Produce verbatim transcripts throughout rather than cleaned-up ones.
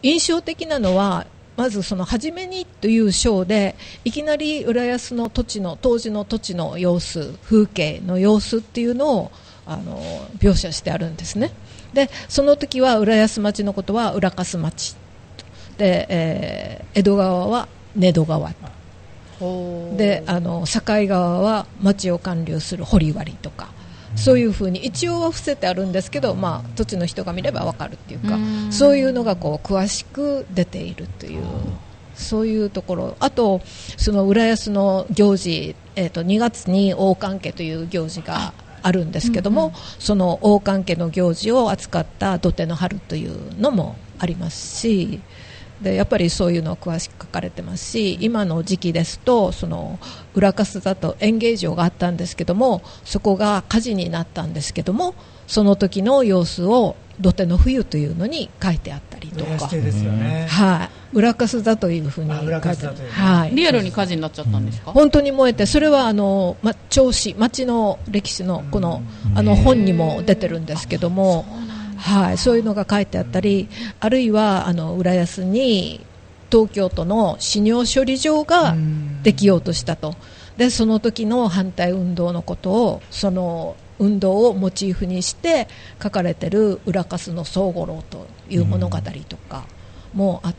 印象的なのはまずその初めにという章でいきなり浦安の土地の当時の土地の様子、風景の様子っていうのをあの描写してあるんですね。でその時は浦安町のことは浦粕町で、えー、江戸川は根戸川で、あの境川は町を管理する堀割とか、そういうふうに一応は伏せてあるんですけど、まあ、土地の人が見れば分かるっていうか、うそういうのがこう詳しく出ているという、そういうところ。あとその浦安の行事、えー、とにがつに大寒家という行事があるんですけども、うんうん、その大寒家の行事を扱った土手の春というのもありますし、でやっぱりそういうのを詳しく書かれてますし、今の時期ですとその浦粕だと演芸場があったんですけども、そこが火事になったんですけども、その時の様子を土手の冬というのに書いてあったりとか、 ですよね、 はい、浦粕だというふうに書いてある、はい、 リアルに火事になっちゃったんですか？ 本当に燃えて、それはあの、ま、町史、町の歴史のこの、あの本にも出てるんですけども、はい、そういうのが書いてあったり、あるいはあの浦安に東京都の死尿処理場ができようとしたと。でその時の反対運動のことを、その運動をモチーフにして書かれている浦粕の宗五郎という物語とかもあって、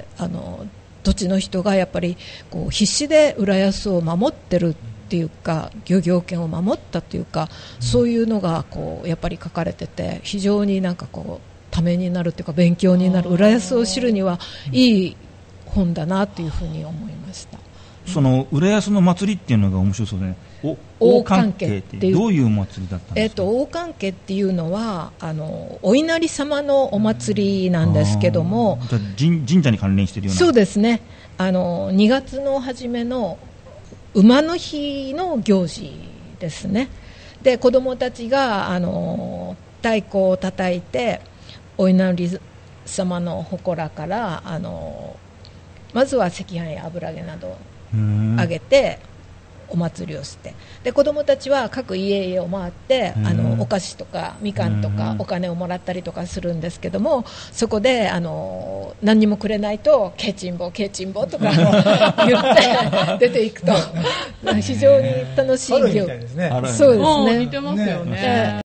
あの土地の人がやっぱりこう必死で浦安を守ってるっていうか、漁業権を守ったというか、そういうのがこうやっぱり書かれてて、非常になんかこうためになるというか勉強になる、浦安を知るにはいい本だなというふうに思いました。 その浦安の祭りっていうのが面白そうで、ね、大寒家ってどういう祭りだったんですか？ えー、と大寒家っていうのはあのお稲荷様のお祭りなんですけども、 じゃあ神社に関連しているような。 そうですね、あのにがつの初めの馬の日の行事ですね。で子どもたちがあの太鼓を叩いてお稲荷様の祠からあのまずは赤飯や油揚げなどをあげてお祭りをして、で子どもたちは各家々を回ってあのお菓子とかみかんとかお金をもらったりとかするんですけども、そこであの何にもくれないとケチンボケチンボとか言って出ていくと非常に楽しい。 春みたいですね。 そうですね。 似てますよね。